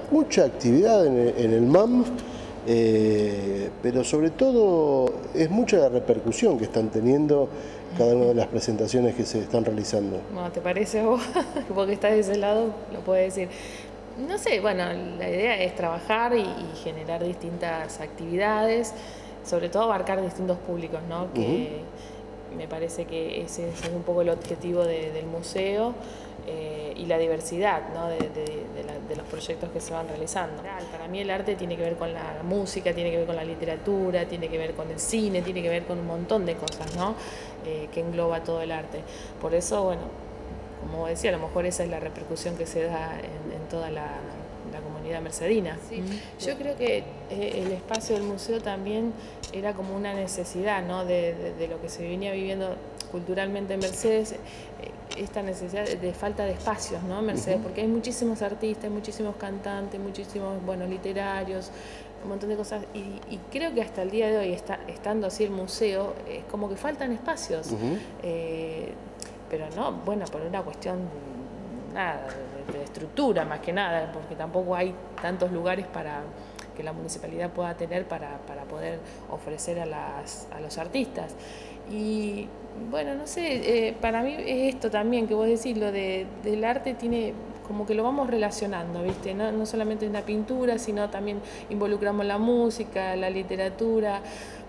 mucha actividad en el MAM, pero sobre todo es mucha la repercusión que están teniendo cada una de las presentaciones que se están realizando. Bueno, ¿te parece vos? Porque estás de ese lado, lo puedes decir. No sé, bueno, la idea es trabajar y generar distintas actividades, sobre todo abarcar distintos públicos, ¿no? Que me parece que ese es un poco el objetivo del museo, y la diversidad, ¿no? de los proyectos que se van realizando. Para mí el arte tiene que ver con la música, tiene que ver con la literatura, tiene que ver con el cine, tiene que ver con un montón de cosas, ¿no? Que engloba todo el arte. Por eso, bueno, como decía, a lo mejor esa es la repercusión que se da en toda la comunidad mercedina. Sí. Yo creo que el espacio del museo también era como una necesidad, ¿no? de lo que se venía viviendo culturalmente en Mercedes, esta necesidad de falta de espacios, ¿no? Mercedes, porque hay muchísimos artistas, muchísimos cantantes, muchísimos, bueno, literarios, un montón de cosas, y creo que hasta el día de hoy, estando así el museo, es como que faltan espacios, pero no, bueno, por una cuestión, nada, de estructura más que nada, porque tampoco hay tantos lugares para que la municipalidad pueda tener para poder ofrecer a los artistas. Y bueno, no sé, para mí es esto también que vos decís, lo del arte tiene como que lo vamos relacionando, ¿viste? No solamente en la pintura, sino también involucramos la música, la literatura.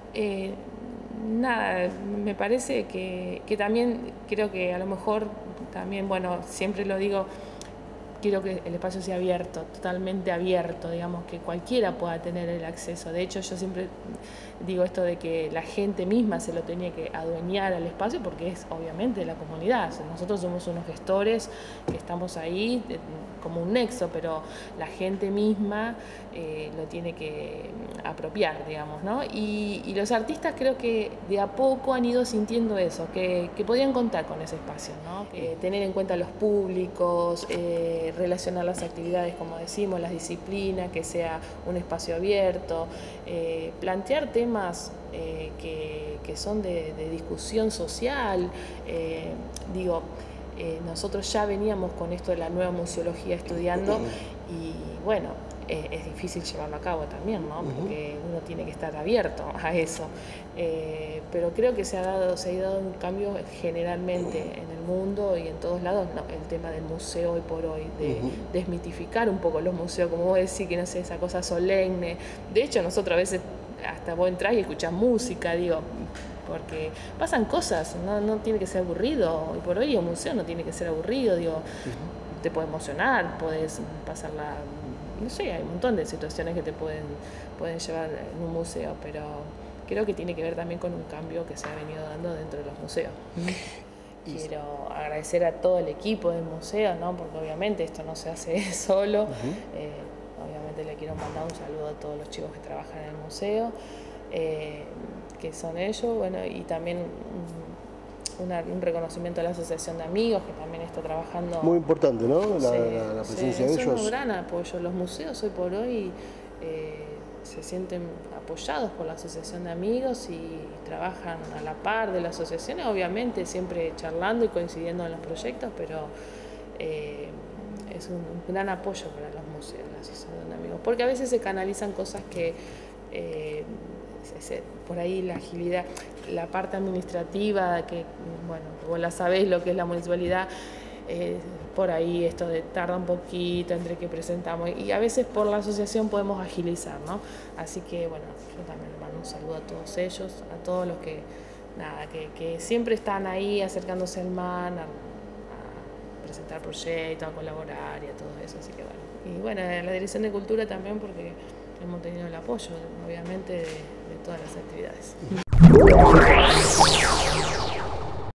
Nada, me parece que también creo que a lo mejor también, bueno, siempre lo digo, quiero que el espacio sea abierto, totalmente abierto, digamos, que cualquiera pueda tener el acceso. De hecho, yo siempre digo esto de que la gente misma se lo tenía que adueñar al espacio, porque es obviamente la comunidad. Nosotros somos unos gestores que estamos ahí como un nexo, pero la gente misma lo tiene que apropiar, digamos, ¿no? Y los artistas creo que de a poco han ido sintiendo eso, que podían contar con ese espacio, ¿no? Tener en cuenta los públicos, relacionar las actividades, como decimos, las disciplinas, que sea un espacio abierto, plantear temas que son de discusión social. Nosotros ya veníamos con esto de la nueva museología estudiando y bueno, es difícil llevarlo a cabo también, ¿no? Porque uno tiene que estar abierto a eso. Pero creo que se ha dado un cambio generalmente en el mundo y en todos lados, ¿no? El tema del museo hoy por hoy, de desmitificar un poco los museos, como vos decís, que no sé, esa cosa solemne. De hecho, nosotros a veces hasta vos entrás y escuchás música, digo, porque pasan cosas, no tiene que ser aburrido. Hoy por hoy el museo no tiene que ser aburrido, digo, te puede emocionar, podés pasarla, no sé, hay un montón de situaciones que te pueden llevar en un museo, pero creo que tiene que ver también con un cambio que se ha venido dando dentro de los museos. Quiero agradecer a todo el equipo del museo, ¿no? Porque obviamente esto no se hace solo. Obviamente le quiero mandar un saludo a todos los chicos que trabajan en el museo, que son ellos, bueno, y también un reconocimiento a la Asociación de Amigos, que también está trabajando. Muy importante, ¿no? La presencia de ellos. Es un gran apoyo. Los museos hoy por hoy se sienten apoyados por la Asociación de Amigos y trabajan a la par de la asociación, obviamente siempre charlando y coincidiendo en los proyectos, pero es un gran apoyo para los museos, la Asociación de Amigos, porque a veces se canalizan cosas que por ahí la agilidad, la parte administrativa, que bueno, vos la sabés lo que es la municipalidad, por ahí esto de tarda un poquito entre que presentamos, y a veces por la asociación podemos agilizar, ¿no? Así que bueno, yo también le mando un saludo a todos ellos, a todos los que siempre están ahí acercándose al MAN a presentar proyectos, a colaborar y a todo eso, así que bueno. Y bueno, a la Dirección de Cultura también, porque hemos tenido el apoyo, obviamente, de todas las actividades.